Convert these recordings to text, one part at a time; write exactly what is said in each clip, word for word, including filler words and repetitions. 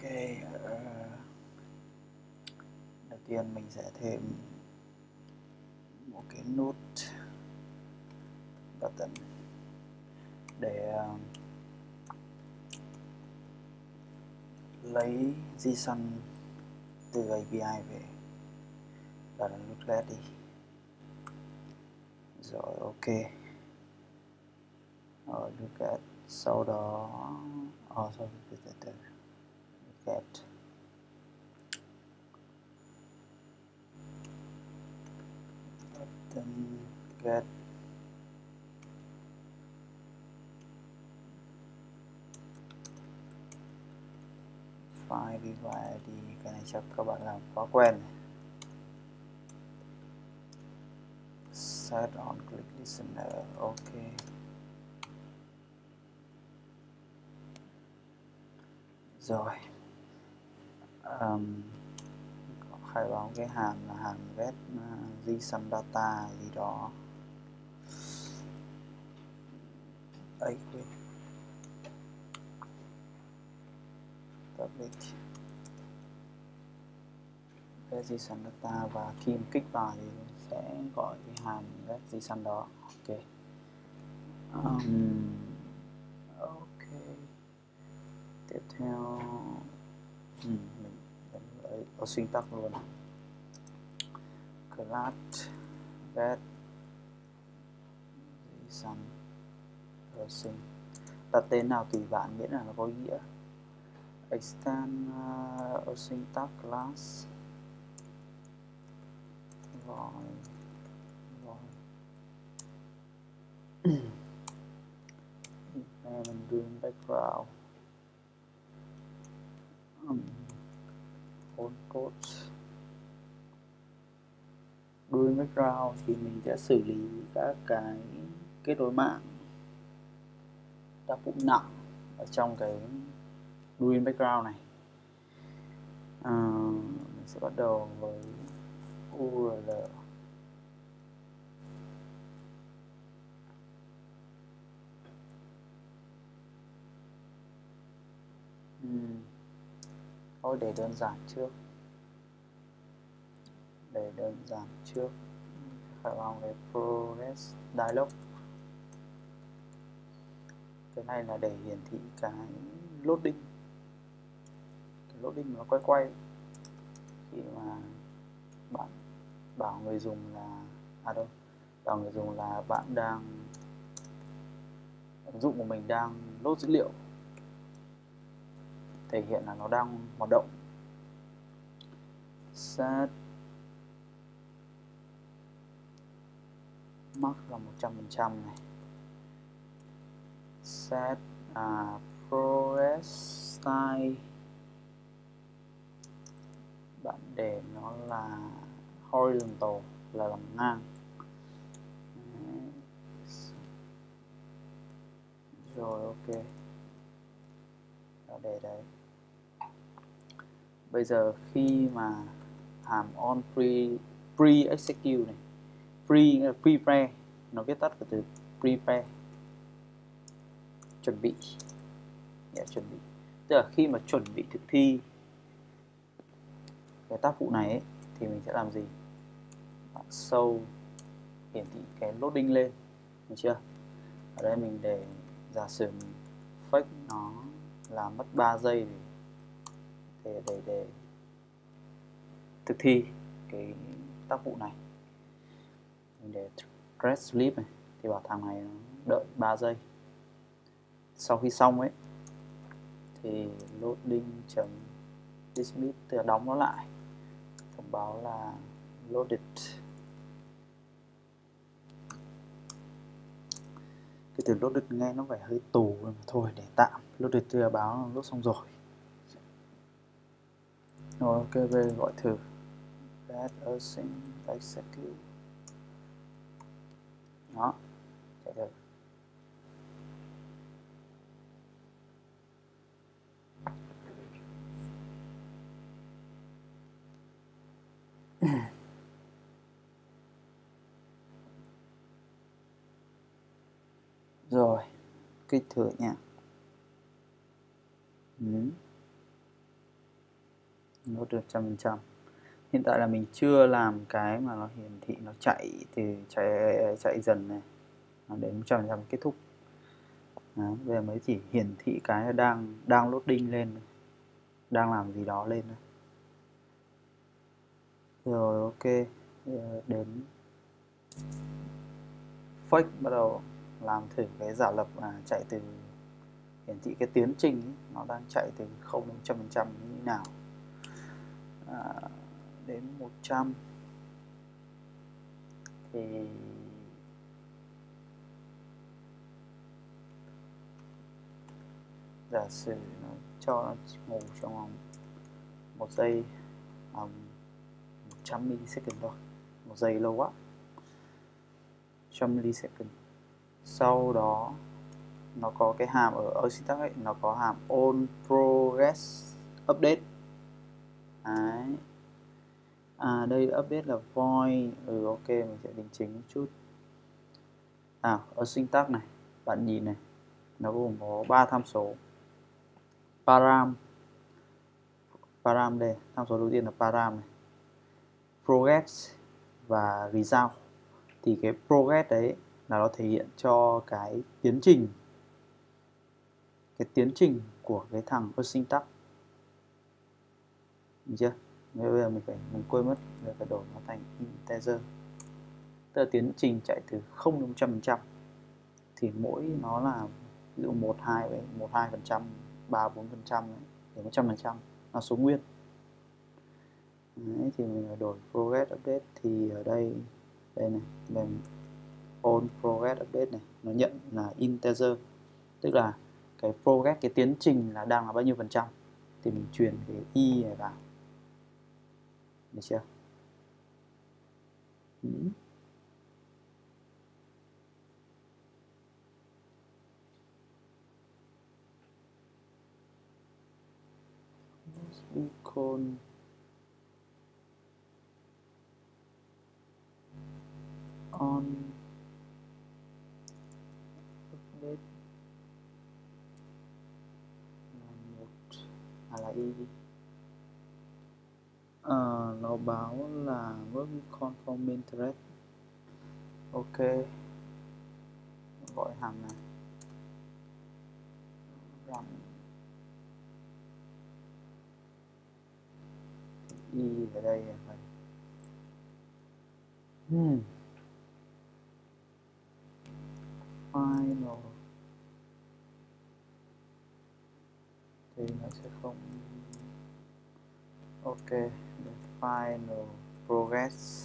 Ok, ờ, đầu tiên mình sẽ thêm một cái nút button để uh, lấy JSON từ a pê i về và nút get đi. Rồi ok. Rồi nút get, sau đó oh, sorry, từ từ từ get button get file divide đi, cái này chắc các bạn làm quá quen này. Set on click listener, ok. Rồi um, khai báo cái hàm là hàm get uh, JSON data gì đó. Ấy quên, public get JSON data, và khi mà kích vào thì sẽ gọi cái hàm get JSON đó. Ok. Um, ok. Tiếp theo ừ, mình lấy ở syntax luôn. Class get JSON person, đặt tên nào tùy bạn miễn là nó có ý nghĩa. Extend uh, a syntax class void void mình doing background um, on code doing background thì mình sẽ xử lý các cái kết nối mạng tác vụ nặng ở trong cái doing background này. À, mình sẽ bắt đầu với u rờ lờ. uhm. Thôi để đơn giản trước để đơn giản trước phải vào cái progress dialog. Cái này là để hiển thị cái loading cái loading nó quay quay khi mà bạn bảo người dùng là à đâu bảo người dùng là bạn đang ứng dụng của mình đang load dữ liệu, thể hiện là nó đang hoạt động. Set max là một trăm phần trăm này. Set uh, progress style bạn để nó là horizontal, là làm ngang. Rồi ok, để đấy. Bây giờ khi mà hàm on pre pre execute này, pre prepare, nó viết tắt của từ prepare, chuẩn bị. Yeah, chuẩn bị. Tức là khi mà chuẩn bị thực thi cái tác vụ này ấy, thì mình sẽ làm gì? Bạn show hiển thị cái loading lên, được chưa? Ở đây mình để giả sử mình fake nó làm mất ba giây để, để, để thực thi cái tác vụ này. Mình để thread sleep này thì bảo thằng này nó đợi ba giây. Sau khi xong ấy thì loading chấm dismiss, tức là đóng nó lại, thông báo là loaded. Cái từ loaded nghe nó phải hơi tù mà thôi, để tạm. Loaded tức là báo load xong rồi. Rồi ok, về gọi thử get async execute. Đó, chạy thử. Rồi, kích thử nha. Ừ. nốt được một trăm phần trăm. Hiện tại là mình chưa làm cái mà nó hiển thị nó chạy từ chạy chạy dần này nó đến một trăm phần trăm kết thúc. Đấy, bây giờ mới chỉ hiển thị cái là đang đang loading lên, đang làm gì đó lên. Rồi ok, đến fake bắt đầu làm thử cái giả lập là chạy từ hiển thị cái tiến trình ấy, nó đang chạy từ không đến một trăm phần trăm như thế nào. À, đến một trăm thì giả sử nó cho nó ngủ trong vòng một giây, um, một trăm millisecond thôi, một giây lâu quá, một trăm millisecond. Sau đó nó có cái hàm ở syntax ấy, nó có hàm on progress update. Đấy. À đây update là void. Ừ ok, mình sẽ đính chính một chút. À ở syntax này, bạn nhìn này, nó gồm có ba tham số. Param, param đây, tham số đầu tiên là param này, progress và result. Thì cái progress đấy là nó thể hiện cho cái tiến trình, cái tiến trình của cái thằng syntax. Được chưa? Bây giờ mình phải mình quên mất, mình phải đổi nó thành integer. Tức là tiến trình chạy từ không đến một trăm phần trăm thì mỗi nó là ví dụ một, hai với một, hai phần trăm, ba, bốn phần trăm đến một trăm phần trăm là số nguyên. Đấy, thì mình phải đổi progress update thì ở đây đây này, mình on progress update này nó nhận là integer, tức là cái progress, cái tiến trình là đang là bao nhiêu phần trăm thì mình truyền cái y này vào. Được chưa? Ừ. Beacon on update là một à là y đi. À, nó báo là work conform interest. Ok, gọi hàm này run y ở đây là phải hmm. Final thì nó sẽ không. Ok, the final progress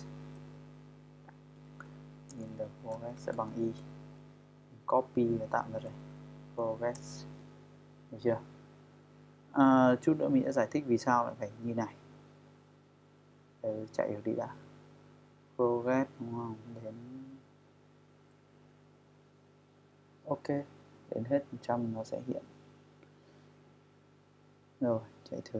in the progress sẽ bằng y, copy và tạm ra đây progress. Được chưa? À, chút nữa mình sẽ giải thích vì sao lại phải như này. Để chạy được đi đã. Progress đúng không? Đến ok, đến hết một trăm nó sẽ hiện. Rồi, chạy thử.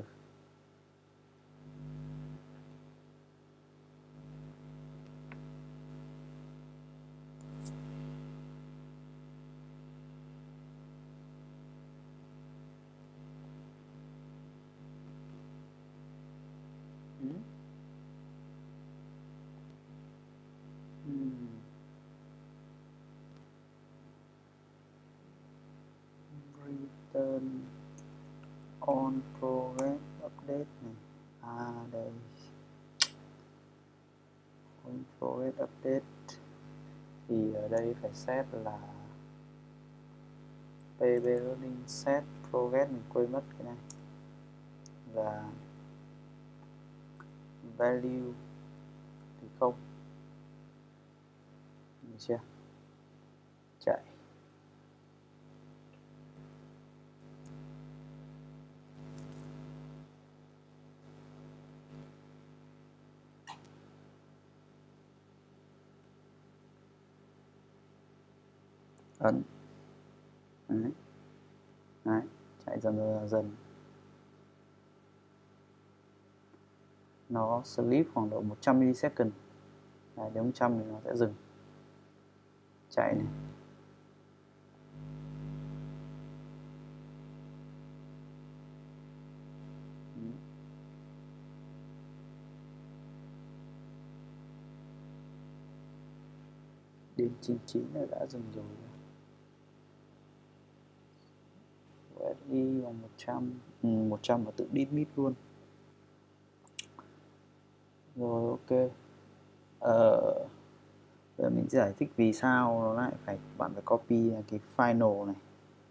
Ừ. Hmm. Return on progress update này. À đây. On progress update thì ở đây phải set là pb loading set progress, mình quên mất cái này, và value thì không. Được chưa? Chạy. Ấn. Đấy. Đấy. Chạy dần dần dần. Nó sleep khoảng độ một trăm millisecond. Đấy, đến một trăm thì nó sẽ dừng. Chạy này. bên chín chín này đã dừng rồi. u ét đê bằng một trăm, ừ, một trăm và tự dismiss luôn. Rồi ok. Ờ, giờ mình sẽ giải thích vì sao nó lại phải bạn phải copy cái final này.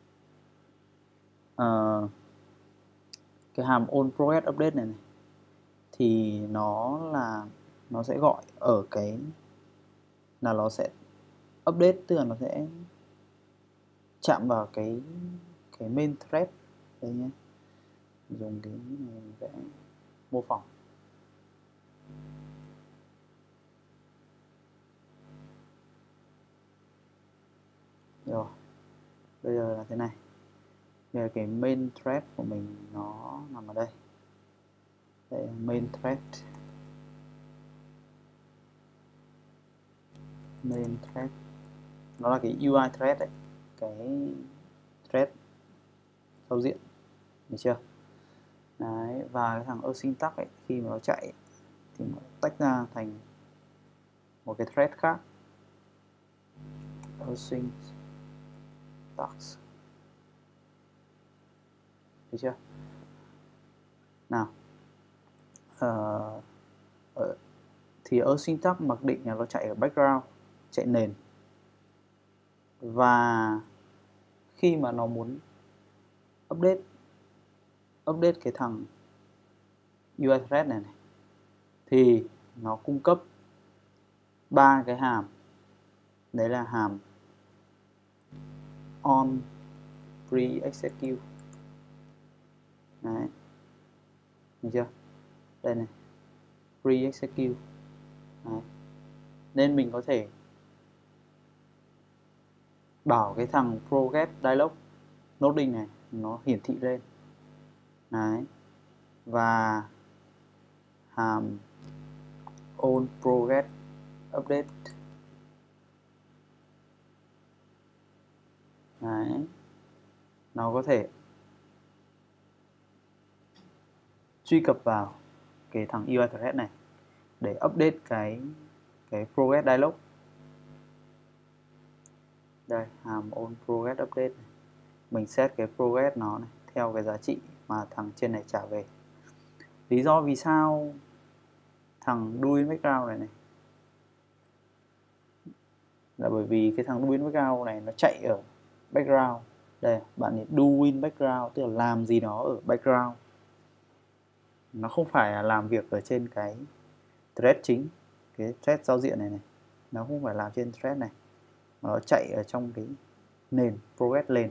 Ờ, cái hàm on progress update này, này thì nó là nó sẽ gọi ở cái là nó sẽ update, tức là nó sẽ chạm vào cái cái main thread đây nhé. Dùng cái này vẽ mô phỏng. Rồi bây giờ là thế này. Bây giờ cái main thread của mình nó nằm ở đây. Đây là main thread. Main thread nó là cái u i thread đấy, cái thread giao diện, được chưa? Đấy, và cái thằng asyntax ấy, khi mà nó chạy thì nó tách ra thành một cái thread khác, asyntax, được chưa? Nào, uh, uh, thì asyntax mặc định là nó chạy ở background, chạy nền, và khi mà nó muốn update update cái thằng u i thread này, này thì nó cung cấp ba cái hàm, đấy là hàm on pre-execute, đấy, được chưa? Đây này, pre-execute, đấy. Nên mình có thể bảo cái thằng progress dialog loading này nó hiển thị lên, đấy, và hàm on progress update, đấy, nó có thể truy cập vào cái thằng u i thread này để update cái cái progress dialog. Đây, hàm on progress update này. Mình set cái progress nó này theo cái giá trị mà thằng trên này trả về. Lý do vì sao thằng do in background này này là bởi vì cái thằng do in background này nó chạy ở background. Đây, bạn nhìn do in background tức là làm gì đó ở background. Nó không phải là làm việc ở trên cái thread chính, cái thread giao diện này này. Nó không phải làm trên thread này, mà nó chạy ở trong cái nền progress nền.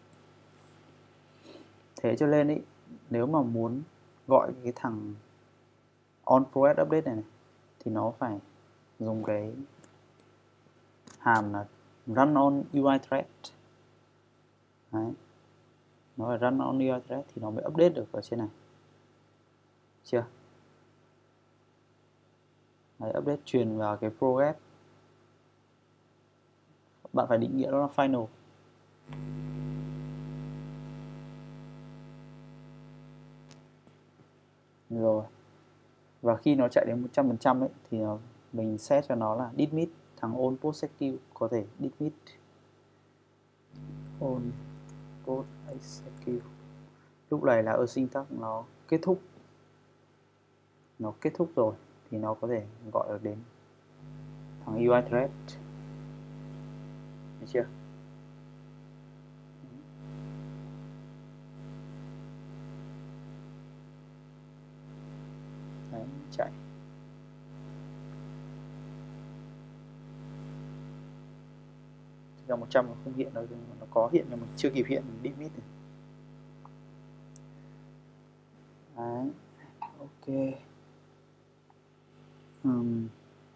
Thế cho nên ý, nếu mà muốn gọi cái thằng on progress update này, này thì nó phải dùng cái hàm là run on u i thread. Đấy, nó phải run on u i thread thì nó mới update được ở trên này, chưa? Đấy, update truyền vào cái progress. Bạn phải định nghĩa nó là final. Rồi, và khi nó chạy đến một trăm phần trăm ấy thì nó, mình set cho nó là dismiss thằng on post execute, có thể dismiss on post execute. Lúc này là asyntax nó kết thúc, nó kết thúc rồi thì nó có thể gọi được đến thằng u i thread, được chưa? Đấy, chạy. Thực ra một trăm nó không hiện đâu, nó có hiện nhưng mà chưa kịp hiện dismiss này. Đấy, ok. Um,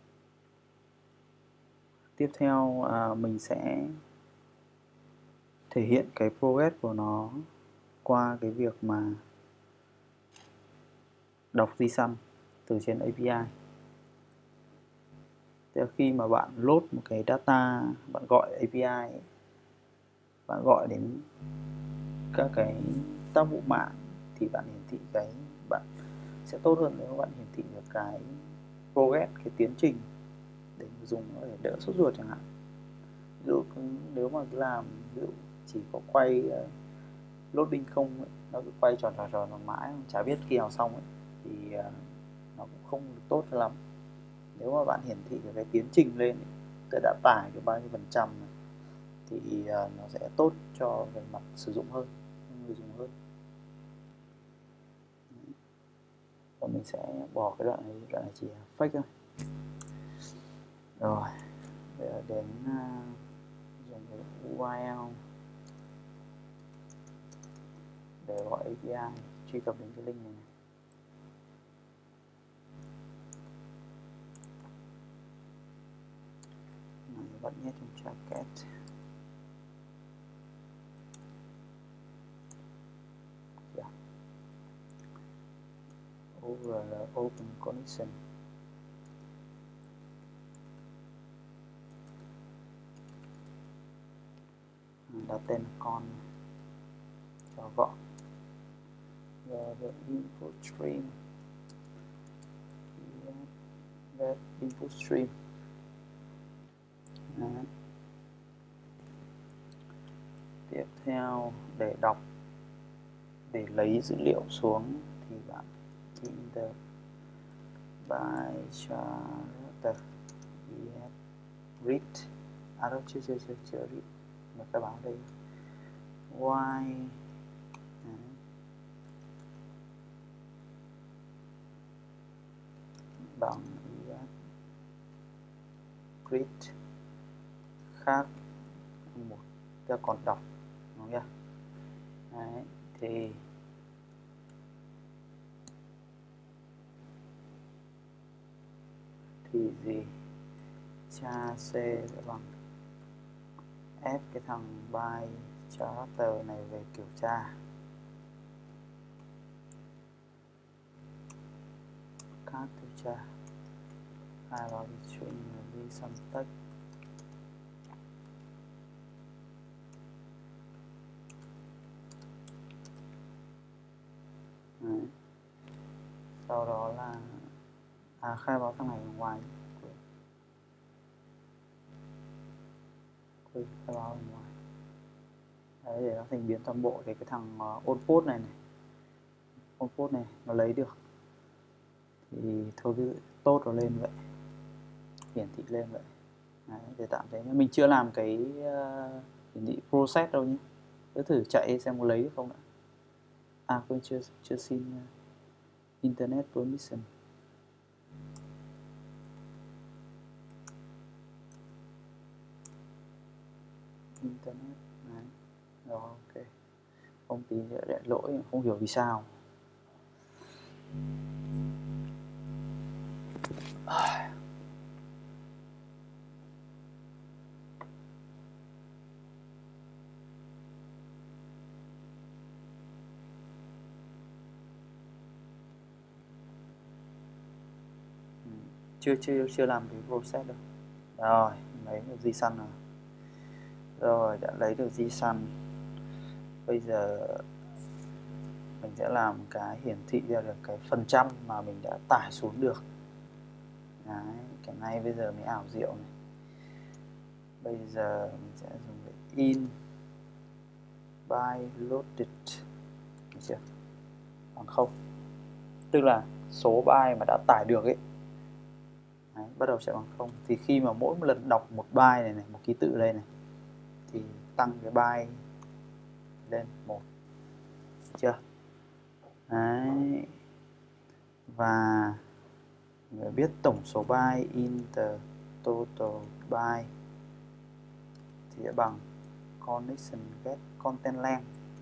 tiếp theo à, mình sẽ thể hiện cái progress của nó qua cái việc mà đọc JSON từ trên a pê i. Thế khi mà bạn load một cái data, bạn gọi a pê i, bạn gọi đến các cái tác vụ mạng thì bạn hiển thị cái, bạn sẽ tốt hơn nếu bạn hiển thị được cái progress, cái tiến trình để dùng nó để đỡ sốt ruột chẳng hạn. dụ nếu mà cứ làm ví dụ chỉ có quay uh, loading không ấy, nó cứ quay tròn tròn tròn mãi chả biết khi nào xong ấy, thì uh, nó cũng không được tốt lắm. Nếu mà bạn hiển thị được cái tiến trình lên ấy, tôi đã tải được bao nhiêu phần trăm này, thì uh, nó sẽ tốt cho về mặt sử dụng hơn, người dùng hơn. Và mình sẽ bỏ cái đoạn này, đoạn này chỉ fake thôi. Rồi bây giờ đến uh, dùng cái u rờ lờ để gọi a pê i truy cập đến cái link này, này. Này, vẫn nhét trong jacket. Yeah. u rờ lờ open connection. Đặt tên con cho gọn. Và the input stream, web input stream. Đấy. Tiếp theo để đọc, để lấy dữ liệu xuống thì bạn enter by character read. À đâu, chưa chưa chưa chưa read, mà các bạn đây y bằng read khác một ta còn đọc, đúng không? Đấy, thì thì gì cha c bằng ép cái thằng by character này về kiểu tra, các tiêu tra hai vào string đi xong text. Đấy. Sau đó là à, khai báo thằng này ở ngoài, quên khai báo ở ngoài. Đấy, để nó thành biến toàn bộ để cái thằng uh, onPost này này onPost này nó lấy được thì thôi cứ tốt nó lên vậy, hiển thị lên vậy. Đấy, để tạm thế mình chưa làm cái uh, hiển thị process đâu nhé, cứ thử chạy xem có lấy được không ạ. À quên, chưa chưa xin uh, internet permission. Internet này rồi, ok, không tí để lỗi, không hiểu vì sao. À. chưa chưa chưa làm cái process đâu. Rồi lấy được JSON rồi, rồi đã lấy được JSON. Bây giờ mình sẽ làm cái hiển thị ra được cái phần trăm mà mình đã tải xuống được. Đấy, cái này bây giờ mới ảo diệu này. Bây giờ mình sẽ dùng cái in by loaded, được chưa? Bằng không, tức là số byte mà đã tải được ấy. Đấy, bắt đầu sẽ bằng không. Thì khi mà mỗi một lần đọc một byte này này, một ký tự đây này, thì tăng cái byte lên một, được chưa? Đấy. Và người biết tổng số byte in the total byte thì sẽ bằng connection get content length.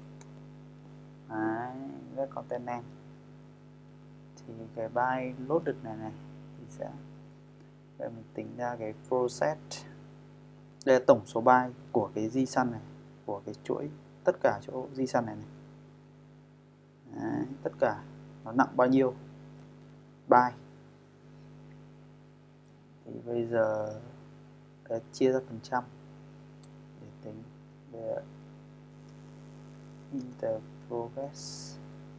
Đấy, get content length thì cái byte loaded này này thì sẽ để mình tính ra cái process. Đây là tổng số byte của cái JSON này, của cái chuỗi tất cả chỗ JSON này này. Đấy, tất cả nó nặng bao nhiêu byte. Thì bây giờ để chia ra phần trăm để tính về inter progress.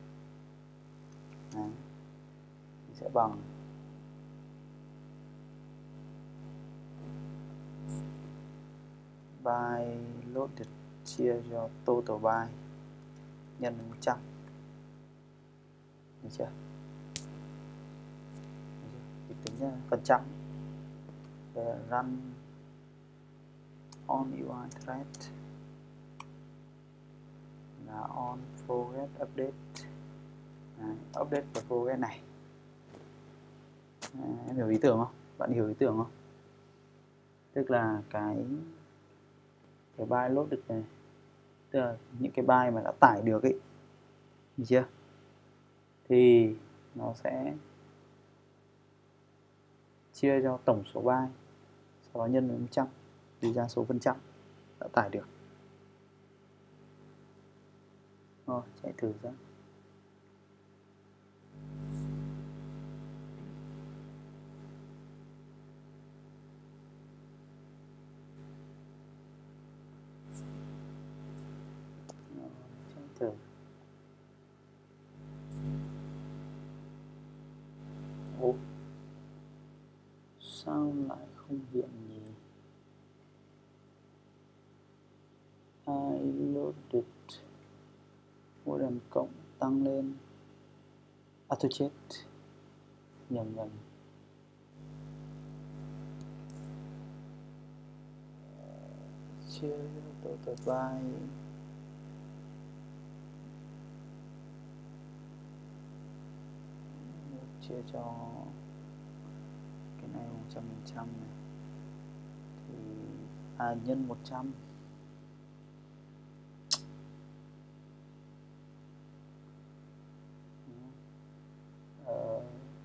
Đấy, thì sẽ bằng by loaded chia cho total by nhân một trăm. Được chưa? Thì tính ra phần trăm. Về run on u i thread là on progress update. Đấy, update và progress này. Đấy, em hiểu ý tưởng không? Bạn hiểu ý tưởng không? Tức là cái cái byte load được này, tức là những cái byte mà đã tải được ấy, được chưa? Thì nó sẽ chia cho tổng số byte, sau đó nhân với một trăm, đi ra số phần trăm đã tải được. Rồi, chạy thử ra. Rồi, chạy thử. Ồ, sao lại không hiện nhỉ? I loaded mỗi lần cộng tăng lên. À tôi chết, nhầm nhầm. Chia total byte chia cho cái này một trăm phần trăm này thì à, nhân một trăm. Ờ,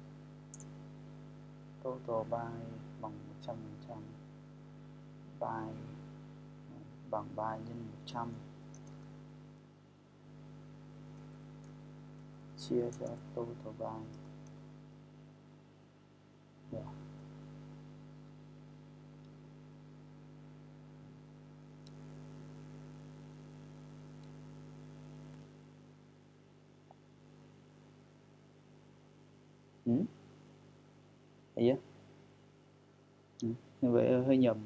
total byte bằng một trăm phần trăm, byte bằng byte nhân một trăm chia cho total byte. Yeah. Ừ. Thấy chưa? Ừ. Như vậy hơi nhầm.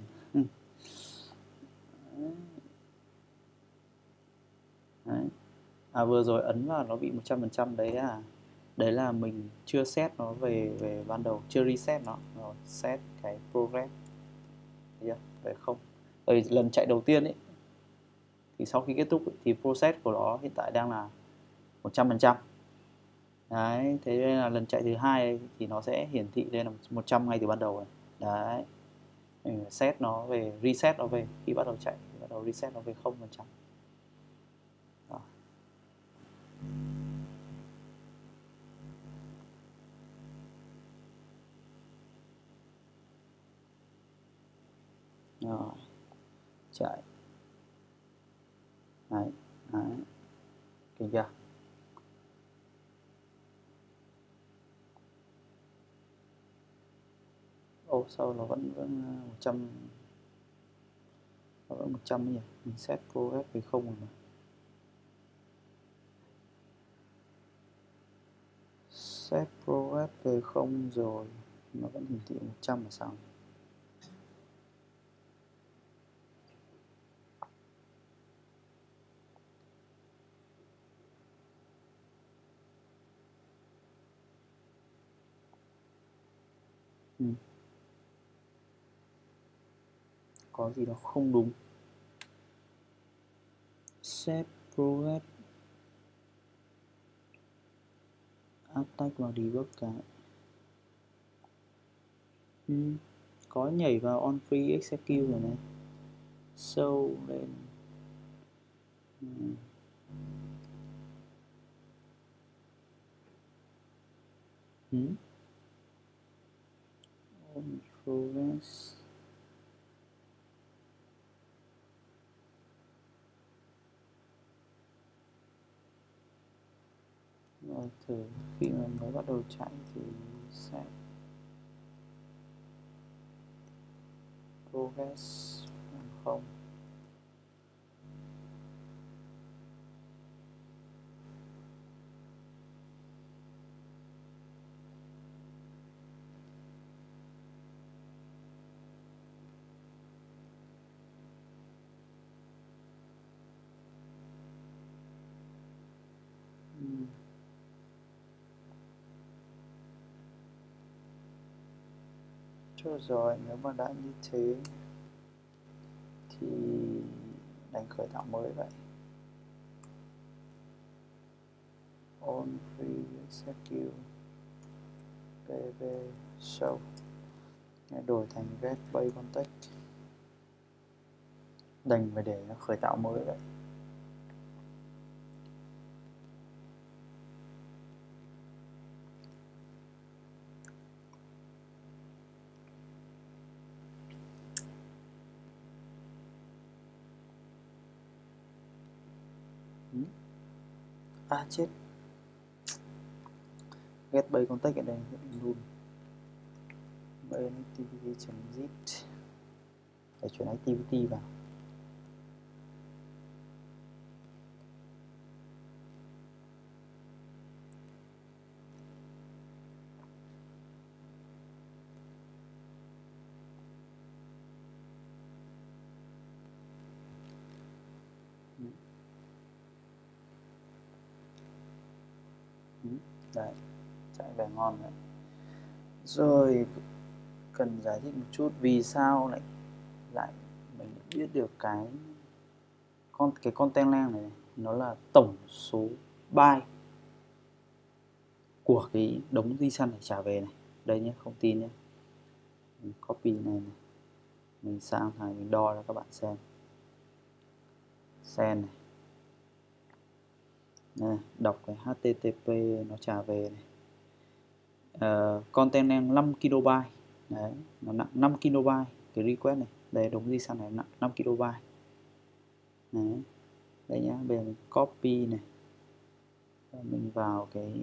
Đấy. À vừa rồi ấn vào nó bị một trăm phần trăm đấy à. Đấy là mình chưa set nó về về ban đầu, chưa reset nó. Rồi, set cái progress. Thấy chưa? Vậy không. Ở lần chạy đầu tiên ấy thì sau khi kết thúc ấy, thì process của nó hiện tại đang là một trăm phần trăm. Đấy, thế nên là lần chạy thứ hai thì nó sẽ hiển thị lên là một trăm ngay từ ban đầu này. Đấy. Mình set nó về, reset nó về khi bắt đầu chạy thì bắt đầu reset nó về không phần trăm. Đó. Rồi. Chạy. Đấy, đấy. Kìa chưa? Ô, sao nó vẫn vẫn một trăm, nó vẫn một trăm nhỉ? Mình set progress về không rồi mà. Set progress về không rồi, nó vẫn hiển thị một trăm là sao? Ừ. Có gì đó không đúng. Set progress, attack vào debug cái. Ừ. Có nhảy vào on free execute rồi này. Show lên. Ừ. Ừ. On progress. Rồi thử khi mà mới bắt đầu chạy thì set progress không. Rồi rồi, nếu mà đã như thế thì đánh khởi tạo mới vậy. On free execute pb show, đổi thành get base context, đành phải để nó khởi tạo mới vậy. À chết, get base context ở đây luôn, base activity.zip để chuyển activity vào. Đấy, chạy về ngon đấy. Rồi cần giải thích một chút vì sao lại lại mình biết được cái con cái content length này, nó là tổng số byte của cái đống di săn này trả về này. Đây nhé, không tin nhé, mình copy này, này. Mình sang thành mình đo cho các bạn xem. Send này. Này, đọc cái hát tê tê pê nó trả về này. Uh, content length năm ki lô byte. Đấy, nó nặng năm ki lô byte cái request này. Đây đống di săn này nặng năm ki lô byte. Đấy. Đây nhá, bây giờ mình copy này. Mình vào cái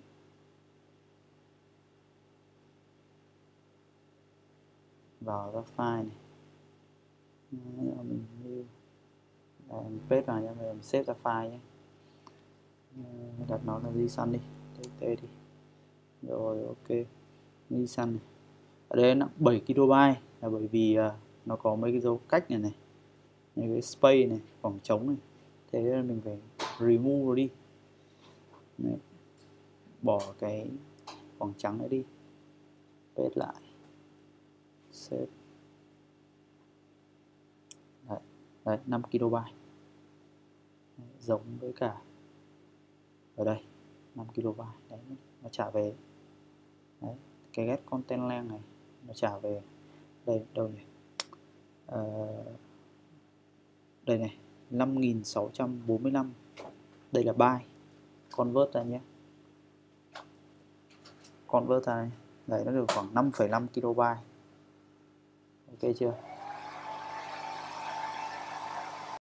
vào ra file này. Đấy, mình lưu đây, mình paste vào nha, mình save ra file nhé. Đặt nó là JSON đi, txt đi. Rồi ok, JSON này. Ở đây nó bảy ki lô byte là bởi vì uh, nó có mấy cái dấu cách này này, này cái space này, khoảng trống này. Thế nên mình phải remove nó đi. Đấy. Bỏ cái khoảng trắng này đi, paste lại, save. Đấy, đấy năm ki lô byte. Đấy, giống với cả ở đây năm ki lô byte. Đấy, nó trả về. Đấy, cái get content length này nó trả về đây đâu nhỉ, à, đây này năm nghìn sáu trăm bốn mươi lăm, đây là byte, convert ra nhé, convert ra này. Đấy, nó được khoảng năm phẩy năm ki lô byte. Ok chưa?